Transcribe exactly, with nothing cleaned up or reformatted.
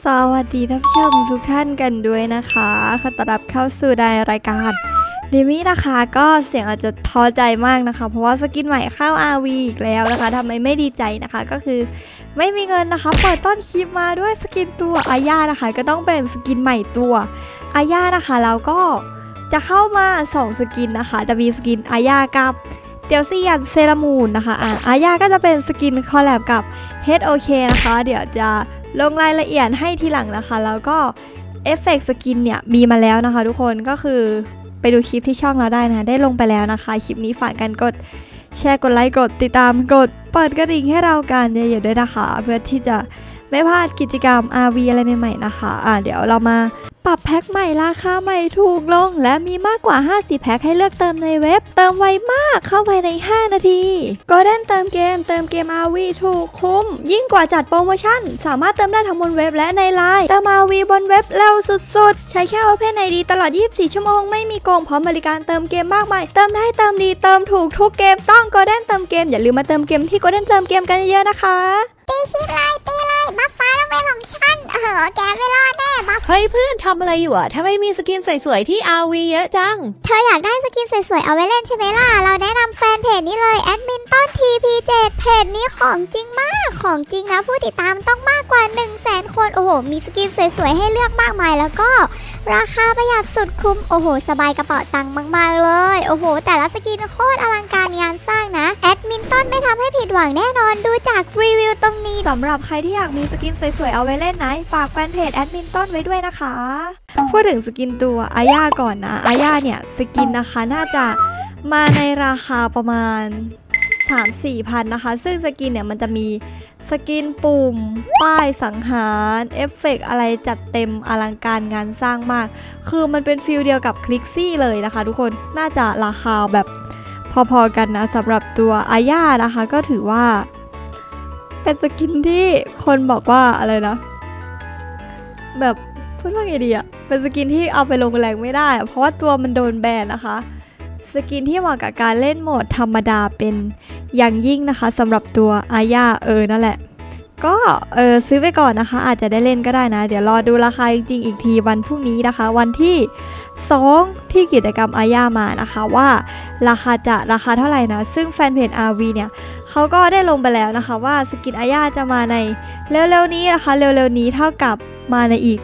สวัสดีท่านผู้ชมทุกท่านกันด้วยนะคะขอต้อนรับเข้าสู่ในรายการดิมี่นะคะก็เสียงอาจจะท้อใจมากนะคะเพราะว่าสกินใหม่เข้า อาร์ วี อีกแล้วนะคะทำไมไม่ดีใจนะคะก็คือไม่มีเงินนะคะเปิดต้นคลิปมาด้วยสกินตัวอาญานะคะก็ต้องเป็นสกินใหม่ตัวอาญานะคะแล้วก็จะเข้ามาสองสกินนะคะจะมีสกินอาญากับเตียวซี่ยันเซรามูนนะคะอ่ะอาญาก็จะเป็นสกินคอลแลบกับ เฮด โอ เค นะคะเดี๋ยวจะลงรายละเอียดให้ทีหลังนะคะแล้วก็เอฟเฟกต์สกินเนี่ยมีมาแล้วนะคะทุกคนก็คือไปดูคลิปที่ช่องเราได้นะได้ลงไปแล้วนะคะคลิปนี้ฝากกันกดแชร์กดไลค์กดติดตามกดเปิดกระดิ่งให้เรากันเยอะๆด้วยนะคะเพื่อที่จะไม่พลาดกิจกรรม อาร์ วี อะไรใหม่ๆนะคะอ่ะเดี๋ยวเรามาปรับแพ็คใหม่ราคาใหม่ถูกลงและมีมากกว่าห้าสิบแพ็คให้เลือกเติมในเว็บเติมไวมากเข้าไปในห้านาทีก็เล่นเติมเกมเติมเกม อาร์ วี ถูกคุ้มยิ่งกว่าจัดโปรโมชั่นสามารถเติมได้ทั้งบนเว็บและในไลน์เติม อาร์ วี บนเว็บเร็วสุดๆใช้แค่ Open ไอ ดี ตลอดยี่สิบสี่ชั่วโมงไม่มีโกงพร้อมบริการเติมเกมมากมายเติมได้เติมดีเติมถูกทุกเกมต้องก็เล่นเติมเกมอย่าลืมมาเติมเกมที่ก็เล่นเติมเกมกันเยอะๆนะคะตีคลิปเลยตีเลยบัฟฟ้าต้องเป็นของฉันเออแกไม่รอดแน่บัฟเฮ้ยเพื่อนทำอะไรอยู่อะทำไมมีสกินสวยๆที่ อาร์ วี เยอะจังเธออยากได้สกินสวยๆเอาไว้เล่นใช่ไหมล่ะเราแนะนำแฟนเพจนี้เลยแอดมินต้น ที พี เจ็ด เพจนี้ของจริงมากของจริงนะผู้ติดตามต้องมากกว่า หนึ่งแสน คนโอ้โหมีสกินสวยๆให้เลือกมากมายแล้วก็ราคาประหยัดสุดคุ้มโอ้โหสบายกระเป๋าตังค์มากๆเลยโอ้โหแต่ละสกินโคตรอลังการงานสร้างนะแอดมินต้นไม่ทำให้ผิดหวังแน่นอนดูจากรีวิวตรงนี้สำหรับใครที่อยากมีสกินสวยๆเอาไว้เล่นนะฝากแฟนเพจแอดมินต้นไว้ด้วยนะคะพูดถึงสกินตัวอาญาก่อนนะอาญาเนี่ยสกินนะคะน่าจะมาในราคาประมาณ สามถึงสี่พัน นะคะซึ่งสกินเนี่ยมันจะมีสกินปุ่มป้ายสังหารเอฟเฟกอะไรจัดเต็มอลังการงานสร้างมากคือมันเป็นฟิลเดียวกับคลิกซี่เลยนะคะทุกคนน่าจะราคาแบบพอๆกันนะสำหรับตัวอาญานะคะก็ถือว่าเป็นสกินที่คนบอกว่าอะไรนะแบบพูดว่าไงดีอะเป็นสกินที่เอาไปลงแรงไม่ได้เพราะว่าตัวมันโดนแบนนะคะสกินที่เหมาะกับการเล่นโหมดธรรมดาเป็นอย่างยิ่งนะคะสำหรับตัวอาญาเออนั่นแหละก็เออซื้อไปก่อนนะคะอาจจะได้เล่นก็ได้นะเดี๋ยวรอดูราคาจริงๆอีกทีวันพรุ่งนี้นะคะวันที่สองที่กิจกรรมอาญามานะคะว่าราคาจะราคาเท่าไหร่นะซึ่งแฟนเพจ อาร์ วี เนี่ยเขาก็ได้ลงไปแล้วนะคะว่าสกินอาญาจะมาในเร็วๆนี้นะคะเร็วๆนี้เท่ากับมาในอีก